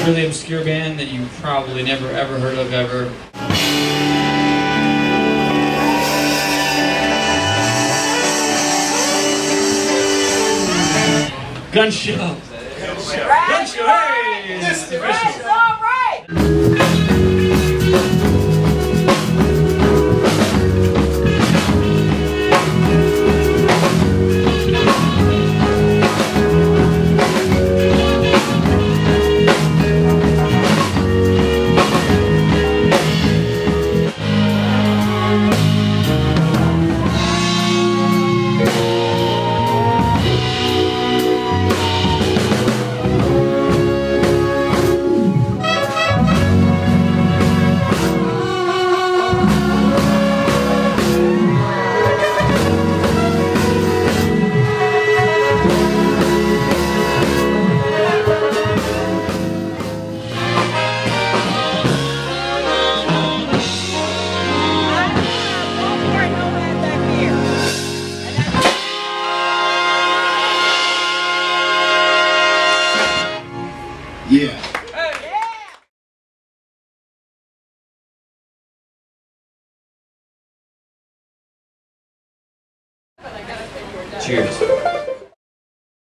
really obscure band that you probably never ever heard of ever. Gun show. Gun show. Hey! This is official. All right. Yeah. Cheers.